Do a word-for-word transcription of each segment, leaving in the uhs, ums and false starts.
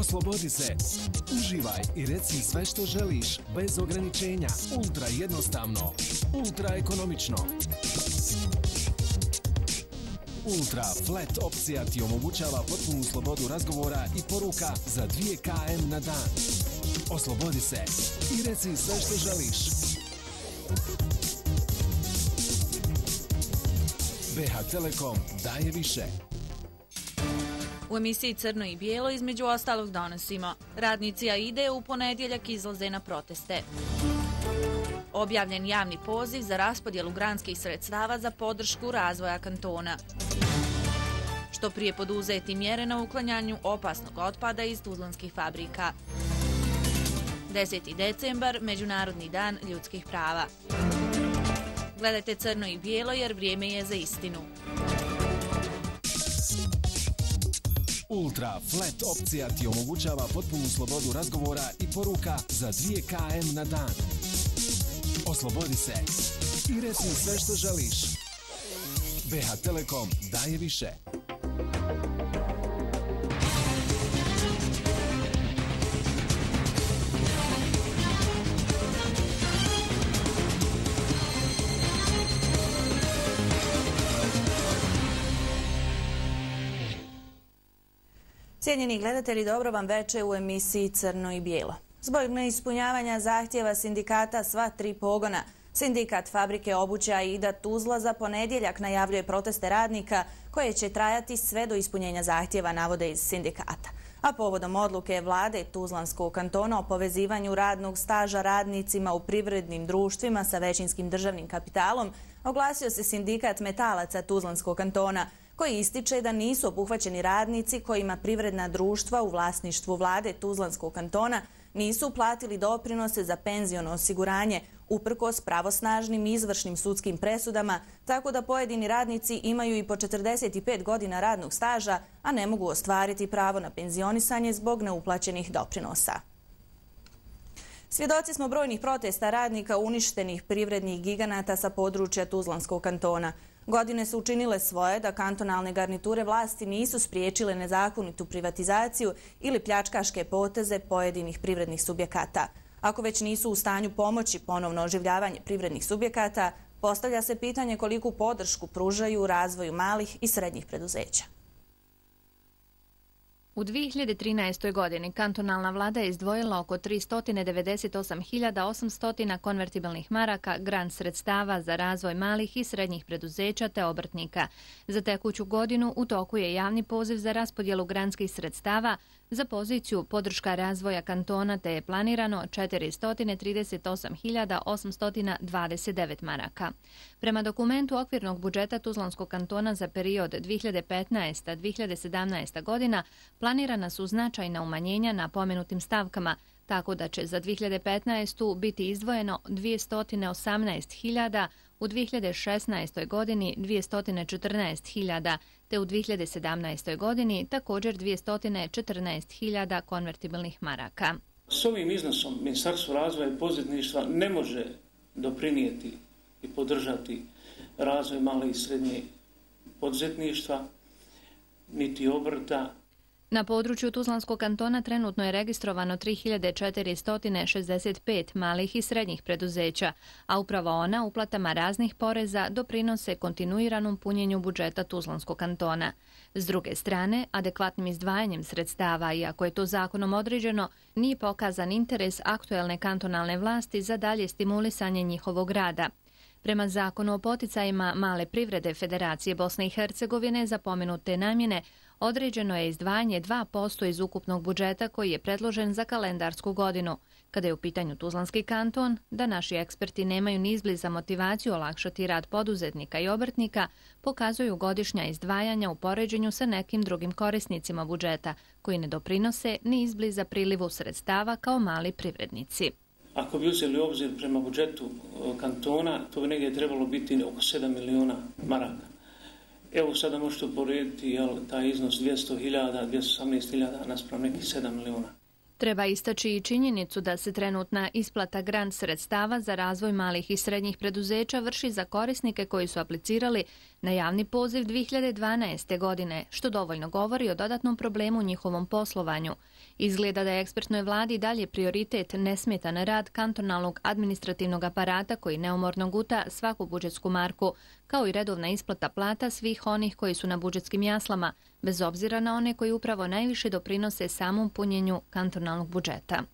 Oslobodi se. Uživaj i reci sve što želiš, bez ograničenja. Ultra jednostavno. Ultra ekonomično. Ultra Flat opcija ti omogućava potpunu slobodu razgovora i poruka za dvije kilometara na dan. Oslobodi se i reci sve što želiš. B H Telekom daje više. U emisiji Crno i bijelo između ostalog donosimo: radnici AIDE u ponedjeljak izlaze na proteste. Objavljen javni poziv za raspodjelu granskih sredstava za podršku razvoja kantona. Što prije poduzeti mjere na uklanjanju opasnog otpada iz tuzlanskih fabrika. deseti decembar, Međunarodni dan ljudskih prava. Gledajte Crno i bijelo jer vrijeme je za istinu. Ultra Flat opcija ti omogućava potpunu slobodu razgovora i poruka za dvije kilometara na dan. Oslobodi se i reci sve što želiš. B H Telekom daje više. Cijenjeni gledatelji, dobro vam veče u emisiji Crno i bijelo. Zbog neispunjavanja zahtjeva sindikata sva tri pogona, sindikat fabrike obuće AIDA Tuzla za ponedjeljak najavljuje proteste radnika koje će trajati sve do ispunjenja zahtjeva, navode iz sindikata. A povodom odluke vlade Tuzlanskog kantona o povezivanju radnog staža radnicima u privrednim društvima sa većinskim državnim kapitalom, oglasio se sindikat metalaca Tuzlanskog kantona, koji ističe da nisu obuhvaćeni radnici kojima privredna društva u vlasništvu vlade Tuzlanskog kantona nisu uplatili doprinose za penziono osiguranje uprkos pravosnažnim izvršnim sudskim presudama, tako da pojedini radnici imaju i po četrdeset pet godina radnog staža, a ne mogu ostvariti pravo na penzionisanje zbog neuplaćenih doprinosa. Svjedoci smo brojnih protesta radnika uništenih privrednih giganata sa područja Tuzlanskog kantona. Godine su učinile svoje da kantonalne garniture vlasti nisu spriječile nezakonitu privatizaciju ili pljačkaške poteze pojedinih privrednih subjekata. Ako već nisu u stanju pomoći ponovno oživljavanje privrednih subjekata, postavlja se pitanje koliku podršku pružaju u razvoju malih i srednjih preduzeća. U dvije hiljade trinaestoj. godini kantonalna vlada je izdvojila oko tristo devedeset osam hiljada osamsto konvertibilnih maraka grant sredstava za razvoj malih i srednjih preduzeća te obrtnika. Za tekuću godinu u toku je javni poziv za raspodjelu grantskih sredstava za poziciju podrška razvoja kantona te je planirano četiristo trideset osam hiljada osamsto dvadeset devet maraka. Prema dokumentu okvirnog budžeta Tuzlanskog kantona za period dvije hiljade petnaesta do dvije hiljade sedamnaesta. godina planirana su značajna umanjenja na pomenutim stavkama, tako da će za dvije hiljade petnaestu. biti izdvojeno dvjesto osamnaest hiljada, u dvije hiljade šesnaestoj. godini dvjesto četrnaest hiljada, te u dvije hiljade sedamnaestoj. godini također dvjesto četrnaest hiljada konvertibilnih maraka. S ovim iznosom Ministarstvo razvoja i poduzetništva ne može doprinijeti i podržati razvoj male i srednje poduzetništva, niti obrta. Na području Tuzlanskog kantona trenutno je registrovano tri hiljade četiristo šezdeset pet malih i srednjih preduzeća, a upravo ona uplatama raznih poreza doprinose kontinuiranom punjenju budžeta Tuzlanskog kantona. S druge strane, adekvatnim izdvajanjem sredstava, iako je to zakonom određeno, nije pokazan interes aktuelne kantonalne vlasti za dalje stimulisanje njihovog rada. Prema zakonu o poticajima male privrede Federacije Bosne i Hercegovine za pomenute namjene, određeno je izdvajanje dva posto iz ukupnog budžeta koji je predložen za kalendarsku godinu. Kada je u pitanju Tuzlanski kanton, da naši eksperti nemaju ni izbliza motivaciju olakšati rad poduzetnika i obrtnika, pokazuju godišnja izdvajanja u poređenju sa nekim drugim korisnicima budžeta, koji ne doprinose ni izbliza prilivu sredstava kao mali privrednici. Ako bi uzeli u obzir prema budžetu kantona, to bi negdje trebalo biti oko sedam miliona maraka. Evo sada možete uporediti jel, taj iznos dvjesto hiljada, dvjesto osamnaest hiljada naspram nekih sedam miliona. Treba istaći i činjenicu da se trenutna isplata grant sredstava za razvoj malih i srednjih preduzeća vrši za korisnike koji su aplicirali na javni poziv dvije hiljade dvanaeste. godine, što dovoljno govori o dodatnom problemu u njihovom poslovanju. Izgleda da je ekspertnoj vladi dalje prioritet nesmetan rad kantonalnog administrativnog aparata koji neumorno guta svaku budžetsku marku, kao i redovna isplata plata svih onih koji su na budžetskim jaslama, bez obzira na one koji upravo najviše doprinose samom punjenju kantonalnog budžeta.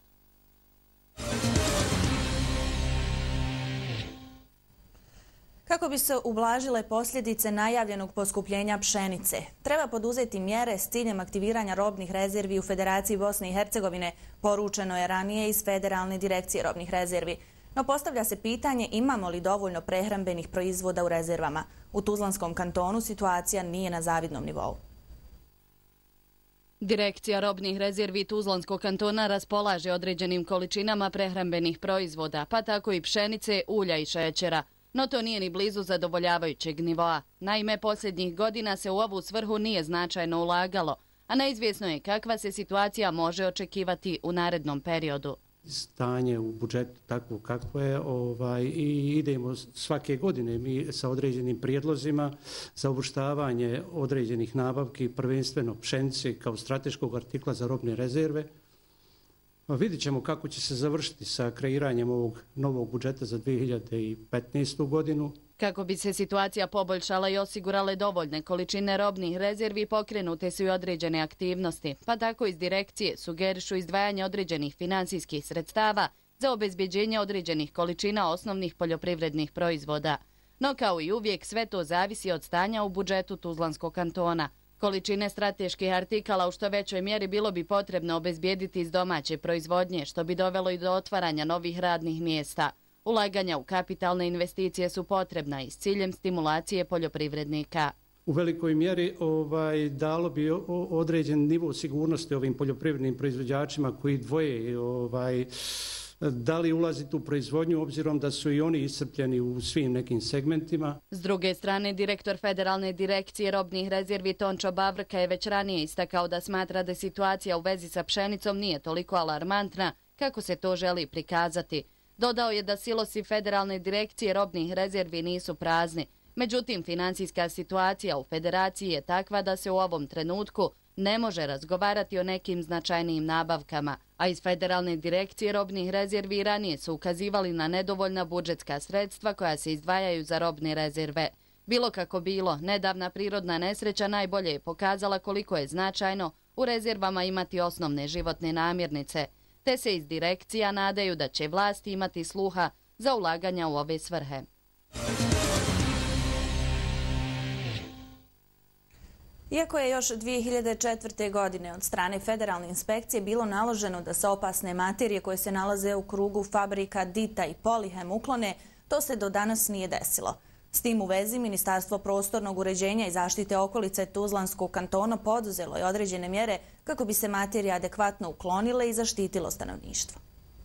Kako bi se ublažile posljedice najavljenog poskupljenja pšenice, treba poduzeti mjere s ciljem aktiviranja robnih rezervi u Federaciji Bosne i Hercegovine, poručeno je ranije iz Federalne direkcije robnih rezervi. No postavlja se pitanje imamo li dovoljno prehrambenih proizvoda u rezervama. U Tuzlanskom kantonu situacija nije na zavidnom nivou. Direkcija robnih rezervi Tuzlanskog kantona raspolaže određenim količinama prehrambenih proizvoda, pa tako i pšenice, ulja i šećera. No to nije ni blizu zadovoljavajućeg nivoa. Naime, posljednjih godina se u ovu svrhu nije značajno ulagalo, a neizvjesno je kakva se situacija može očekivati u narednom periodu. Stanje u budžetu takvo kakvo je ovaj, i idemo svake godine mi sa određenim prijedlozima za uvrštavanje određenih nabavki, prvenstveno pšenice kao strateškog artikla za robne rezerve. Vidjet ćemo kako će se završiti sa kreiranjem ovog novog budžeta za dvije hiljade petnaestu. godinu. Kako bi se situacija poboljšala i osigurale dovoljne količine robnih rezervi, pokrenute su i određene aktivnosti, pa tako iz direkcije sugerišu izdvajanje određenih finansijskih sredstava za obezbjeđenje određenih količina osnovnih poljoprivrednih proizvoda. No kao i uvijek sve to zavisi od stanja u budžetu Tuzlanskog kantona. Količine strateških artikala u što većoj mjeri bilo bi potrebno obezbijediti iz domaće proizvodnje, što bi dovelo i do otvaranja novih radnih mjesta. Ulaganja u kapitalne investicije su potrebna i s ciljem stimulacije poljoprivrednika. U velikoj mjeri ovaj, dalo bi određen nivo sigurnosti ovim poljoprivrednim proizvođačima koji dvoje ovaj, da li ulaziti u proizvodnju obzirom da su i oni iscrpljeni u svim nekim segmentima. S druge strane, direktor Federalne direkcije robnih rezervi Tončo Bavrka je već ranije istakao da smatra da situacija u vezi sa pšenicom nije toliko alarmantna kako se to želi prikazati. Dodao je da silosi Federalne direkcije robnih rezervi nisu prazni. Međutim, finansijska situacija u federaciji je takva da se u ovom trenutku ne može razgovarati o nekim značajnijim nabavkama, a iz Federalne direkcije robnih rezervi ranije su ukazivali na nedovoljna budžetska sredstva koja se izdvajaju za robne rezerve. Bilo kako bilo, nedavna prirodna nesreća najbolje je pokazala koliko je značajno u rezervama imati osnovne životne namirnice, te se iz direkcija nadaju da će vlasti imati sluha za ulaganja u ove svrhe. Iako je još dvije hiljade četvrte. godine od strane Federalne inspekcije bilo naloženo da se opasne materije koje se nalaze u krugu fabrika Dita i Polihem uklone, to se do danas nije desilo. S tim u vezi Ministarstvo prostornog uređenja i zaštite okolice Tuzlanskog kantona poduzelo je određene mjere kako bi se materije adekvatno uklonile i zaštitilo stanovništvo.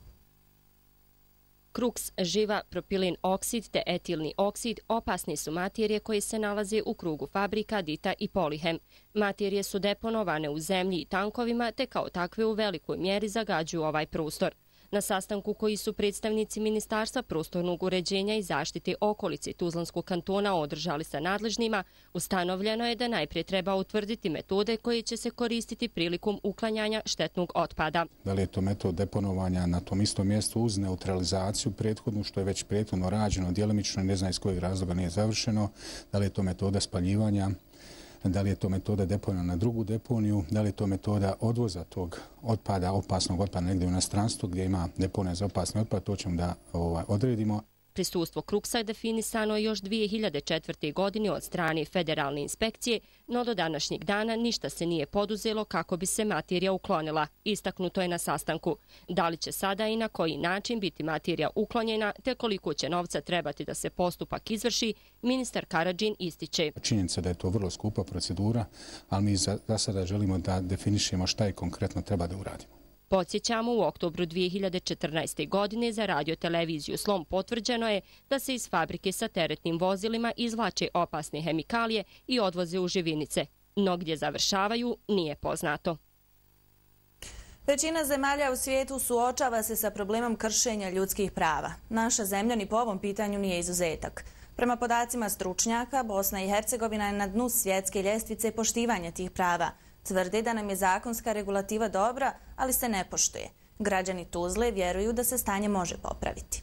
Kruks, živa, propilin oksid te etilni oksid opasni su materije koje se nalaze u krugu fabrika Dita i Polihem. Materije su deponovane u zemlji i tankovima te kao takve u velikoj mjeri zagađuju ovaj prostor. Na sastanku koji su predstavnici Ministarstva prostornog uređenja i zaštite okolice Tuzlanskog kantona održali sa nadležnima, ustanovljeno je da najprije treba utvrditi metode koje će se koristiti prilikom uklanjanja štetnog otpada. Da li je to metod deponovanja na tom istom mjestu uz neutralizaciju prethodnu, što je već prethodno rađeno, djelimično ne zna iz kojeg razloga nije završeno, da li je to metoda spaljivanja, da li je to metoda deponija na drugu deponiju, da li je to metoda odvoza tog otpada, opasnog otpada negdje u inostranstvu gdje ima deponija za opasni otpad, to ćemo da ovaj, odredimo. Prisustvo Kruksa je definisano još dvije hiljade četvrte. godine od strane Federalne inspekcije, no do današnjeg dana ništa se nije poduzelo kako bi se materija uklonila. Istaknuto je na sastanku. Da li će sada i na koji način biti materija uklonjena, te koliko će novca trebati da se postupak izvrši, ministar Karadžin ističe. Činjenica da je to vrlo skupa procedura, ali mi za, za sada želimo da definišemo šta je konkretno treba da uradimo. Podsjećamo, u oktobru dvije hiljade četrnaeste. godine za radio-televiziju Slom potvrđeno je da se iz fabrike sa teretnim vozilima izvlače opasne hemikalije i odvoze u živinice. No gdje završavaju nije poznato. Većina zemalja u svijetu suočava se sa problemom kršenja ljudskih prava. Naša zemlja ni po ovom pitanju nije izuzetak. Prema podacima stručnjaka, Bosna i Hercegovina je na dnu svjetske ljestvice poštivanja tih prava. Tvrde da nam je zakonska regulativa dobra, ali se ne poštuje. Građani Tuzle vjeruju da se stanje može popraviti.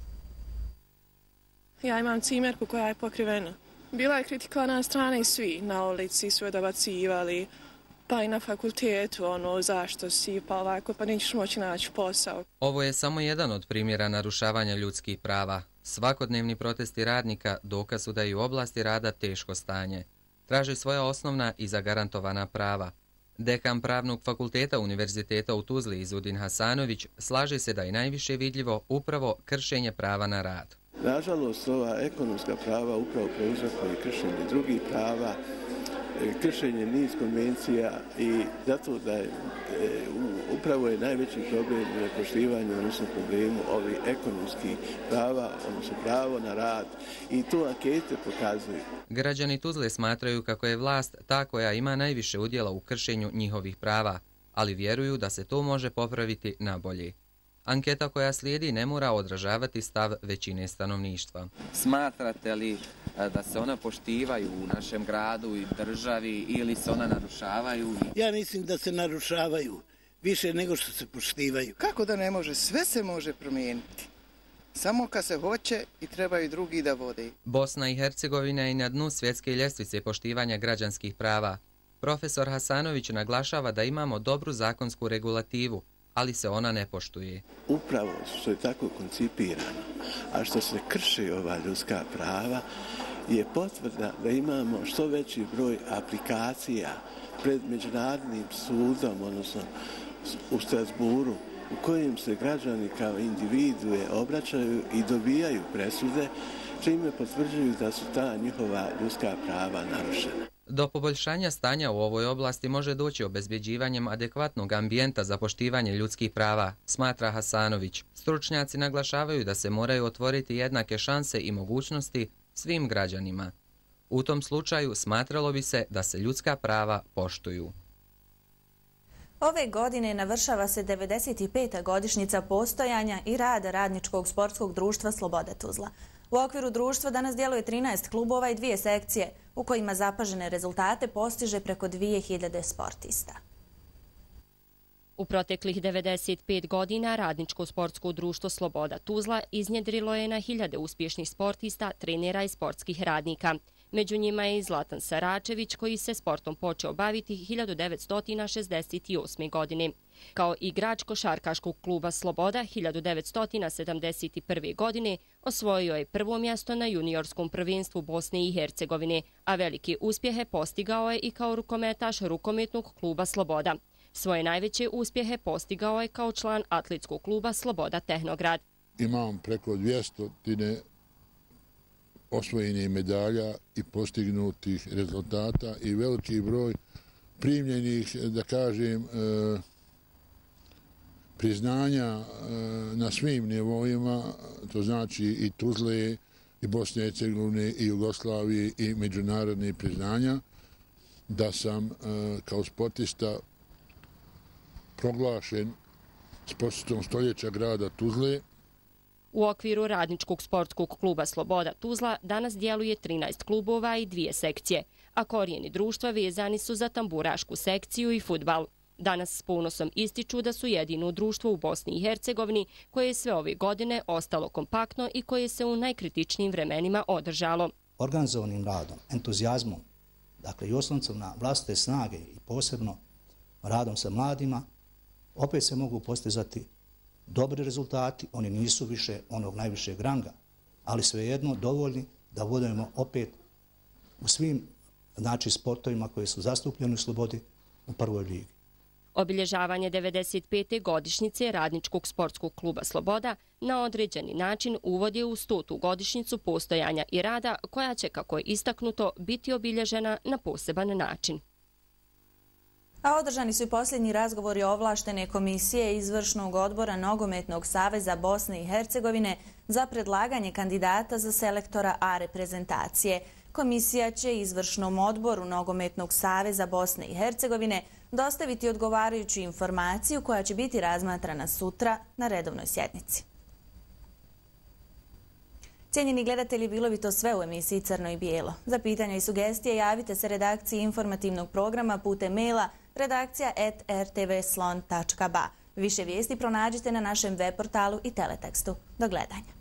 Ja imam cimerku koja je pokrivena. Bila je kritikovana na strane i svi. Na ulici su je dobacivali, pa i na fakultetu, ono, zašto si, pa ovako, pa nećeš moći naći posao. Ovo je samo jedan od primjera narušavanja ljudskih prava. Svakodnevni protesti radnika dokaz su da je u oblasti rada teško stanje. Traži svoja osnovna i zagarantovana prava. Dekan Pravnog fakulteta Univerziteta u Tuzli Izudin Hasanović slaže se da je najviše vidljivo upravo kršenje prava na rad. Nažalost, ova ekonomska prava upravo prouzrokuje kršenje drugih prava, kršenje niz konvencija i zato da je upravo je najveći problem u nepoštivanju, odnosno problemu ovih ekonomskih prava, odnosno pravo na rad, i to ankete pokazuju. Građani Tuzle smatraju kako je vlast ta koja ima najviše udjela u kršenju njihovih prava, ali vjeruju da se to može popraviti na bolje. Anketa koja slijedi ne mora odražavati stav većine stanovništva. Smatrate li da se ona poštivaju u našem gradu i državi ili se ona narušavaju? Ja mislim da se narušavaju više nego što se poštivaju. Kako da ne može? Sve se može promijeniti. Samo kad se hoće i trebaju drugi da vode. Bosna i Hercegovina je na dnu svjetske ljestvice poštivanja građanskih prava. Profesor Hasanović naglašava da imamo dobru zakonsku regulativu, ali se ona ne poštuje. Upravo što je tako koncipirano, a što se krši ova ljudska prava, je potvrda da imamo što veći broj aplikacija pred Međunarodnim sudom, odnosno u Strasburu, u kojem se građani kao individue obraćaju i dobijaju presude, čime potvrđuju da su ta njihova ljudska prava narušena. Do poboljšanja stanja u ovoj oblasti može doći obezbjeđivanjem adekvatnog ambijenta za poštivanje ljudskih prava, smatra Hasanović. Stručnjaci naglašavaju da se moraju otvoriti jednake šanse i mogućnosti svim građanima. U tom slučaju smatralo bi se da se ljudska prava poštuju. Ove godine navršava se devedeset peta godišnjica postojanja i rada Radničkog sportskog društva Sloboda Tuzla. U okviru društva danas djeluje trinaest klubova i dvije sekcije, u kojima zapažene rezultate postiže preko dvije hiljade sportista. U proteklih devedeset pet godina Radničko sportsko društvo Sloboda Tuzla iznjedrilo je na hiljade uspješnih sportista, trenera i sportskih radnika. Među njima je i Zlatan Saračević, koji se sportom počeo baviti hiljadu devetsto šezdeset osme. godine. Kao igrač košarkaškog kluba Sloboda hiljadu devetsto sedamdeset prve. godine osvojio je prvo mjesto na juniorskom prvenstvu Bosne i Hercegovine, a velike uspjehe postigao je i kao rukometaš rukometnog kluba Sloboda. Svoje najveće uspjehe postigao je kao član atletskog kluba Sloboda Tehnograd. Imam preko dvjesto osvojenih medalja i postignutih rezultata i veliki broj primljenih, da kažem, priznanja na svim nivoima, to znači i Tuzle, i Bosne i Hercegovine, i Jugoslavije, i međunarodne priznanja, da sam kao sportista proglašen sportistom stoljeća grada Tuzle. U okviru Radničkog sportskog kluba Sloboda Tuzla danas djeluje trinaest klubova i dvije sekcije, a korijeni društva vezani su za tamburašku sekciju i fudbal. Danas s ponosom ističu da su jedino društvo u Bosni i Hercegovini koje je sve ove godine ostalo kompaktno i koje se u najkritičnijim vremenima održalo. Organizovanim radom, entuzijazmom, dakle i osloncom na vlastite snage i posebno radom sa mladima, opet se mogu postizati dobri rezultati. Oni nisu više onog najvišeg ranga, ali svejedno dovoljni da budemo opet u svim znači, sportovima koji su zastupljeni u Slobodi u prvoj ligi. Obilježavanje devedeset pete godišnjice Radničkog sportskog kluba Sloboda na određeni način uvodi u stotu godišnjicu postojanja i rada koja će, kako je istaknuto, biti obilježena na poseban način. A održani su i posljednji razgovori ovlaštene komisije Izvršnog odbora Nogometnog saveza Bosne i Hercegovine za predlaganje kandidata za selektora A reprezentacije. Komisija će izvršnom odboru Nogometnog saveza Bosne i Hercegovine dostaviti odgovarajuću informaciju koja će biti razmatrana sutra na redovnoj sjednici. Cijenjeni gledatelji, bilo bi to sve u emisiji Crno i bijelo. Za pitanja i sugestije javite se redakciji informativnog programa putem maila redakcija at r t v slon tačka b a. Više vijesti pronađite na našem web portalu i teletekstu. Do gledanja.